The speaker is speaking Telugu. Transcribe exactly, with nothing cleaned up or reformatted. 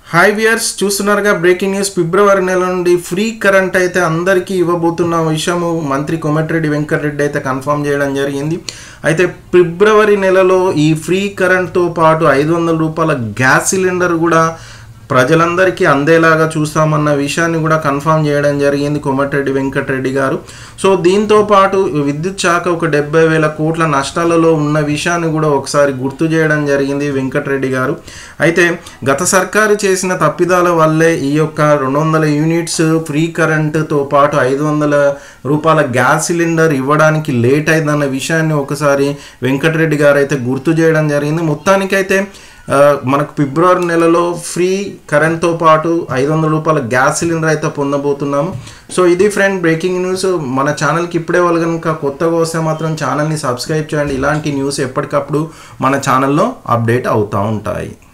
హాయ్ వ్యూయర్స్, చూస్తున్నారుగా బ్రేకింగ్ న్యూస్. ఫిబ్రవరి నెల నుండి ఫ్రీ కరెంట్ అయితే అందరికీ ఇవ్వబోతున్న విషయము మంత్రి కోమటిరెడ్డి వెంకటరెడ్డి అయితే కన్ఫర్మ్ చేయడం జరిగింది. అయితే ఫిబ్రవరి నెలలో ఈ ఫ్రీ కరెంట్తో పాటు ఐదు వందల రూపాయల గ్యాస్ సిలిండర్ కూడా ప్రజలందరికీ అందేలాగా చూస్తామన్న విషయాన్ని కూడా కన్ఫర్మ్ చేయడం జరిగింది కోమటిరెడ్డి వెంకటరెడ్డి గారు. సో దీంతో పాటు విద్యుత్ శాఖ ఒక డెబ్బై వేల కోట్ల నష్టాలలో ఉన్న విషయాన్ని కూడా ఒకసారి గుర్తు చేయడం జరిగింది వెంకటరెడ్డి గారు. అయితే గత సర్కారు చేసిన తప్పిదాల వల్లే ఈ యొక్క రెండు వందల యూనిట్స్ ఫ్రీ కరెంటుతో పాటు ఐదు వందల రూపాయల గ్యాస్ సిలిండర్ ఇవ్వడానికి లేట్ అయిందన్న విషయాన్ని ఒకసారి వెంకటరెడ్డి గారు అయితే గుర్తు చేయడం జరిగింది. మొత్తానికైతే మనకు ఫిబ్రవరి నెలలో ఫ్రీ కరెంట్తో పాటు ఐదు వందల రూపాయల గ్యాస్ సిలిండర్ అయితే పొందబోతున్నాము. సో ఇది ఫ్రెండ్ బ్రేకింగ్ న్యూస్. మన ఛానల్కి ఇప్పుడే వాళ్ళు కనుక కొత్తగా వస్తే మాత్రం ఛానల్ని సబ్స్క్రైబ్ చేయండి. ఇలాంటి న్యూస్ ఎప్పటికప్పుడు మన ఛానల్లో అప్డేట్ అవుతూ ఉంటాయి.